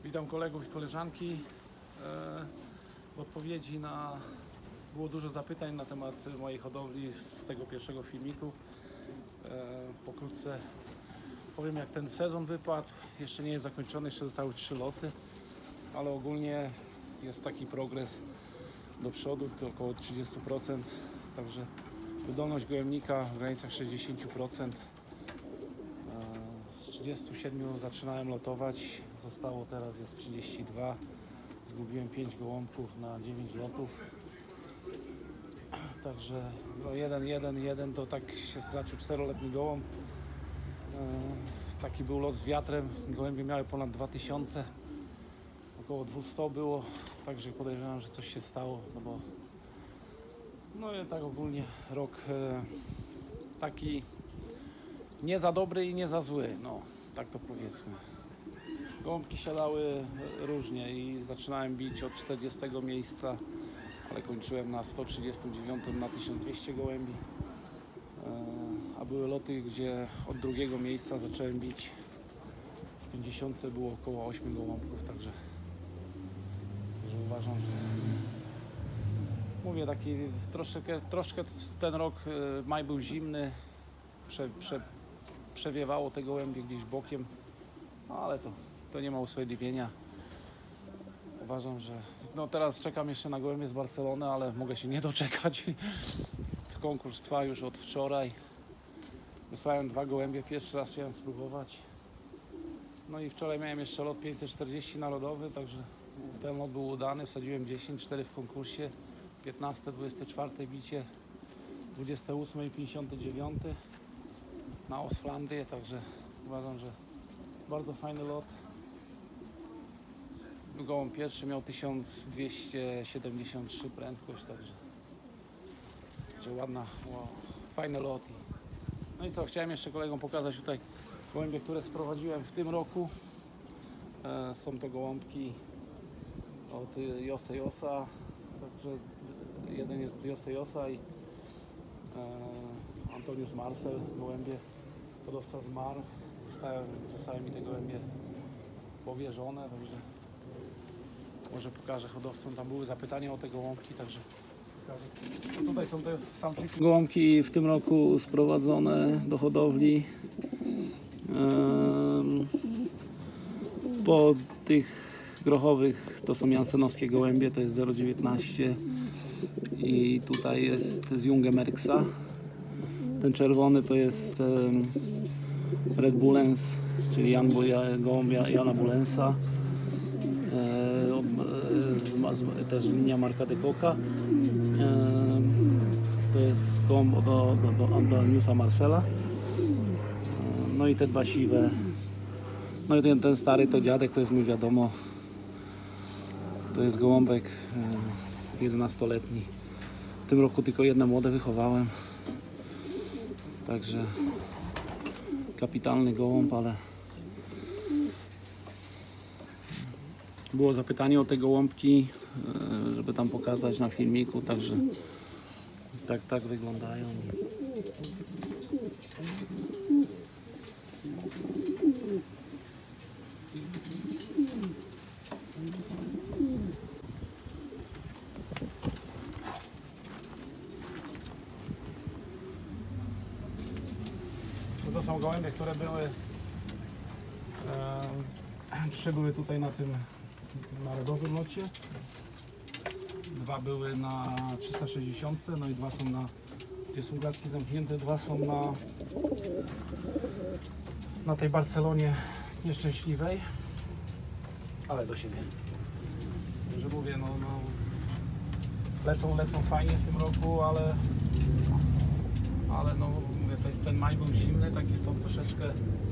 Witam kolegów i koleżanki. W odpowiedzi było dużo zapytań na temat mojej hodowli z tego pierwszego filmiku. Pokrótce powiem, jak ten sezon wypadł. Jeszcze nie jest zakończony, jeszcze zostały 3 loty, ale ogólnie jest taki progres do przodu, to około 30%, także wydolność gołębnika w granicach 60%. Z 37 zaczynałem lotować, zostało teraz jest 32. Zgubiłem 5 gołąbków na 9 lotów. Także no jeden to tak się stracił 4-letni gołąb. Taki był lot z wiatrem. Gołębie miały ponad 2000. Około 200 było, także podejrzewam, że coś się stało, no i tak ogólnie rok taki nie za dobry i nie za zły, no tak to powiedzmy. Gołąbki siadały różnie i zaczynałem bić od 40 miejsca, ale kończyłem na 139 na 1200 gołębi. A były loty, gdzie od drugiego miejsca zacząłem bić. W 50 było około 8 gołąbków, także uważam, że mówię, taki troszkę ten rok, maj był zimny, przewiewało te gołębie gdzieś bokiem, no ale to nie ma usprawiedliwienia. Uważam, że no teraz czekam jeszcze na gołębie z Barcelony, ale mogę się nie doczekać. Konkurs trwa już od wczoraj. Wysłałem 2 gołębie, pierwszy raz chciałem spróbować. No i wczoraj miałem jeszcze lot 540 narodowy, także ten lot był udany. Wsadziłem 10, 4 w konkursie, 15, 24 bicie, 28 i 59 na Ostflandrię, także uważam, że bardzo fajny lot. Gołąb pierwszy miał 1273 prędkość, także fajny lot. No i co, chciałem jeszcze kolegom pokazać tutaj gołębie, które sprowadziłem w tym roku. Są to gołąbki od Josa, także jeden jest od Josa i Antonius Marcel, gołębie. Hodowca zmarł, zostały mi te gołębie powierzone, także może pokażę hodowcom. Tam były zapytania o te gołąbki, także pokażę. No tutaj są te samczyki. Gołąbki w tym roku sprowadzone do hodowli. Po tych grochowych to są jansenowskie gołębie, to jest 0,19 i tutaj jest z Jungemerksa. Ten czerwony to jest Red Bullens, czyli gołąb Jana Bullensa. Też linia Marka de Coca. To jest gołąb do Antoniusa Marcela. No i te 2 siwe. No i ten stary to dziadek, to jest mój wiadomo. To jest gołąbek 11-letni. W tym roku tylko jedne młode wychowałem. Także kapitalny gołąb, ale było zapytanie o te gołąbki, żeby tam pokazać na filmiku, także tak wyglądają. To są gołębie, które były 3 były tutaj na tym narodowym locie, 2 były na 360, no i 2 są gdzie są klatki zamknięte, 2 są na tej Barcelonie nieszczęśliwej, ale do siebie. Że mówię, no lecą fajnie w tym roku, ale no mówię, ten maj był zimny, takie są troszeczkę,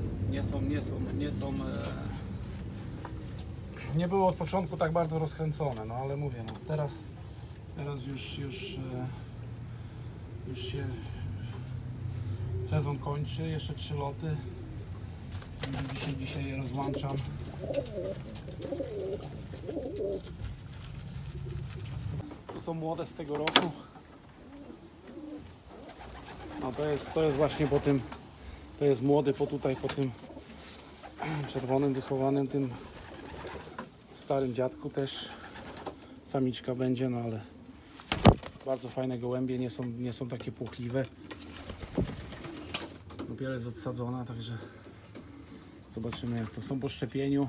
nie było od początku tak bardzo rozkręcone, no ale mówię, no teraz już się sezon kończy, jeszcze 3 loty. Dzisiaj je rozłączam. To są młode z tego roku. No to jest właśnie po tym, to jest młody po tym czerwonym wychowanym tym starym dziadku też samiczka będzie, no ale bardzo fajne gołębie, nie są takie płochliwe. Dopiero jest odsadzona, także zobaczymy jak to są po szczepieniu.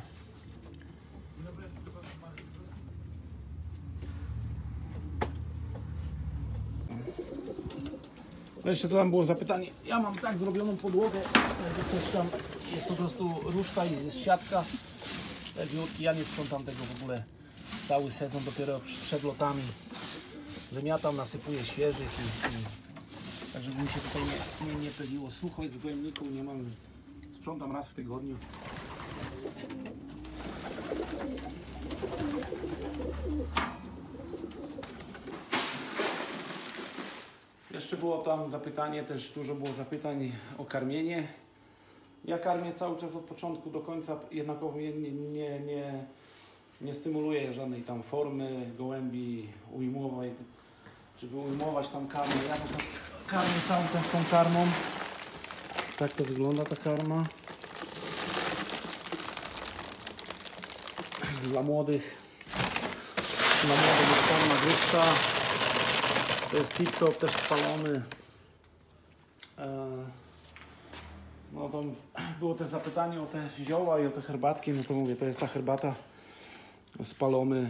No jeszcze tu tam było zapytanie, ja mam tak zrobioną podłogę, że coś tam jest po prostu ruszta i jest siatka. Te biurki, ja nie sprzątam tego w ogóle cały sezon, dopiero przed lotami wymiatam, nasypuję świeżych tak żeby mi się tutaj nie pyliło. Sucho jest w gołębniku, nie mam, sprzątam raz w tygodniu. Jeszcze było tam zapytanie, też dużo było zapytań o karmienie. Ja karmię cały czas od początku do końca, jednakowo nie stymuluję żadnej tam formy gołębi ujmowej, żeby ujmować tam karmę. Ja po prostu karmię cały czas tą karmą. Tak to wygląda ta karma. Dla młodych jest karma grubsza. To jest tip-top, też spalony. No to było też zapytanie o te zioła i o te herbatki, no to mówię, to jest ta herbata spalony.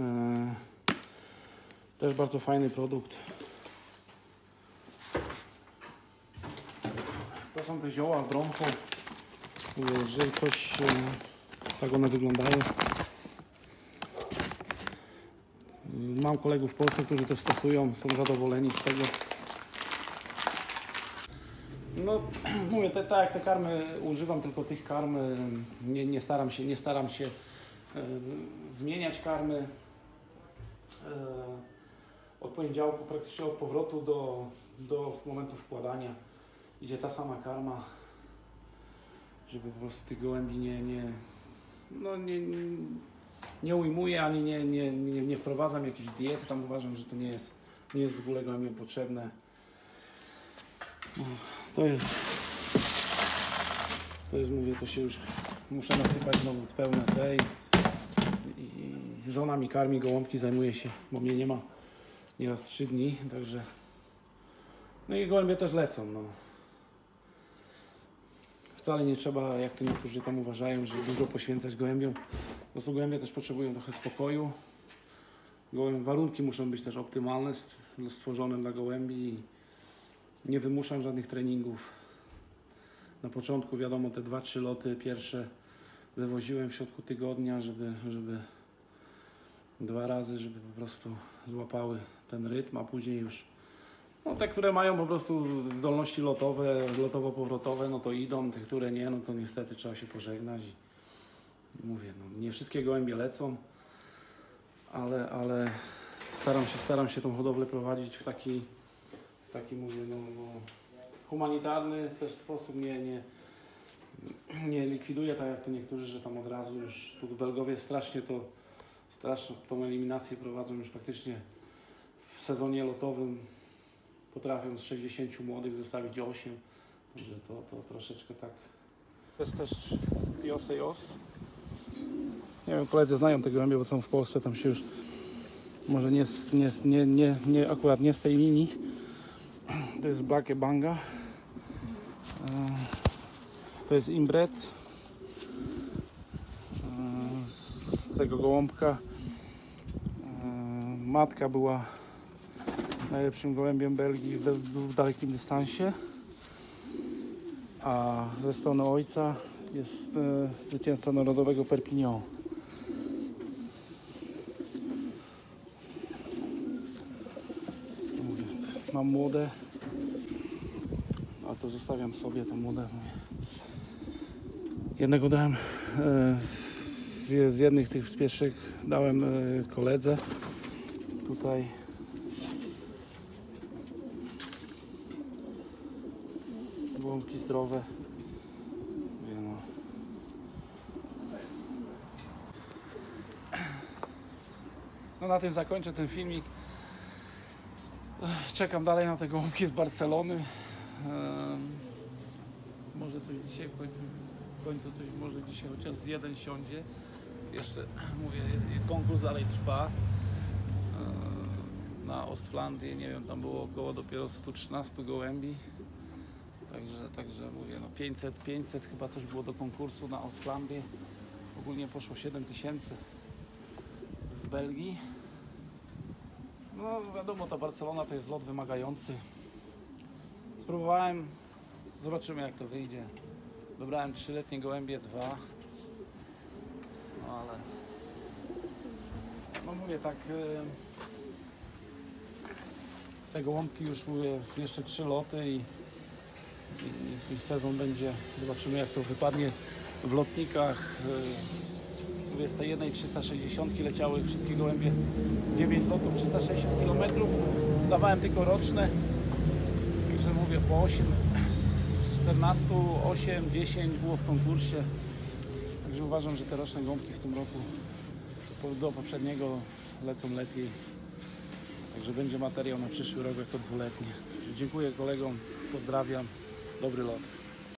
Też bardzo fajny produkt. To są te zioła w bronchu. Mówię, jeżeli coś, tak one wyglądają. Mam kolegów w Polsce, którzy to stosują, są zadowoleni z tego. No mówię, tak jak te karmy używam, tylko tych karm, nie staram się zmieniać karmy. Od poniedziałku, praktycznie od powrotu do momentu wkładania idzie ta sama karma, żeby po prostu tych gołębi nie ujmuję, ani nie wprowadzam jakiejś diety. Tam uważam, że to nie jest w ogóle gołębiom potrzebne. To jest, mówię, to się już muszę nasypać znowu pełne tej i żona mi karmi gołąbki, zajmuje się, bo mnie nie ma nieraz 3 dni, także no i gołębie też lecą, no. Wcale nie trzeba, jak to niektórzy tam uważają, że dużo poświęcać gołębiom. Po prostu gołębie też potrzebują trochę spokoju. Warunki muszą być też optymalne, stworzone dla gołębi. Nie wymuszam żadnych treningów. Na początku wiadomo, te 2-3 loty pierwsze wywoziłem w środku tygodnia, żeby 2 razy, żeby po prostu złapały ten rytm, a później już no, te, które mają po prostu zdolności lotowe, lotowo-powrotowe, no to idą, te, które nie, no to niestety trzeba się pożegnać. I mówię, no, nie wszystkie gołębie lecą, ale staram się tą hodowlę prowadzić w taki mówię, no, humanitarny też sposób, nie likwiduję tak jak to niektórzy, że tam od razu już tu w Belgowie strasznie tą eliminację prowadzą już praktycznie w sezonie lotowym. Potrafią z 60 młodych zostawić 8, także to troszeczkę tak. To jest też Jos. Nie wiem, koledzy znają te gołębie, bo są w Polsce, tam się już może nie akurat nie z tej linii. To jest Black Banga. To jest inbred z tego gołąbka. Matka była najlepszym gołębiem Belgii w dalekim dystansie, a ze strony ojca jest zwycięzca narodowego Perpignan. Mówię, mam młode, a to zostawiam sobie te młode. Jednego dałem z jednych tych z pierwszych dałem koledze tutaj. Gołąbki zdrowe. No na tym zakończę ten filmik. Czekam dalej na te gołąbki z Barcelony. Może coś dzisiaj w końcu coś może dzisiaj chociaż z jeden siądzie. jeszcze mówię, konkurs dalej trwa na Ostflandię, nie wiem, tam było około dopiero 113 gołębi, także mówię, no 500 chyba coś było do konkursu na Ostflandię, ogólnie poszło 7000 z Belgii. No wiadomo, ta Barcelona to jest lot wymagający. Spróbowałem, zobaczymy jak to wyjdzie. Dobrałem 3-letnie gołębie, 2. No ale... No mówię tak... Te gołąbki już mówię, jeszcze 3 loty i sezon będzie... Zobaczymy jak to wypadnie w lotnikach. Mówię, z tej jednej 360 leciały wszystkie gołębie, 9 lotów, 360 km. Dawałem tylko roczne. Także mówię, po 8, z 14, 8, 10 było w konkursie. Także uważam, że te roczne gąbki w tym roku do poprzedniego lecą lepiej. Także będzie materiał na przyszły rok jako 2-letnie. Dziękuję kolegom, pozdrawiam, dobry lot.